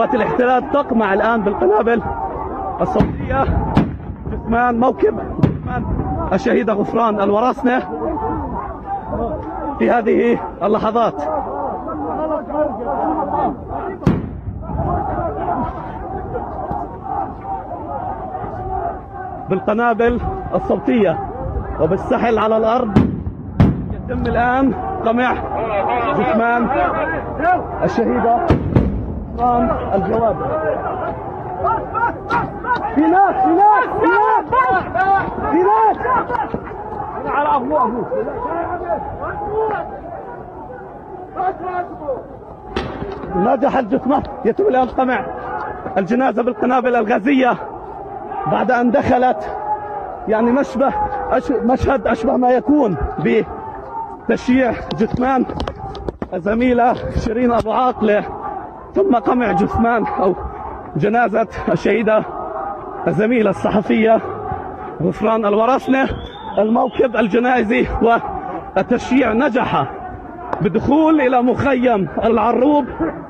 قوات الاحتلال تقمع الآن بالقنابل الصوتية جثمان موكب جثمان الشهيدة غفران الوراسنة في هذه اللحظات. بالقنابل الصوتية وبالسحل على الأرض يتم الآن قمع جثمان الشهيدة غفران الجواد. في ناس على أبوه نجح الجثمان. يتم الآن قمع الجنازة بالقنابل الغازية بعد أن دخلت يعني مشهد أشبه ما يكون بتشييع جثمان الزميلة شيرين أبو عاقلة، ثم قمع جثمان أو جنازة الشهيدة الزميلة الصحفية غفران الوراسنة. الموكب الجنائزي والتشييع نجح بالدخول إلى مخيم العروب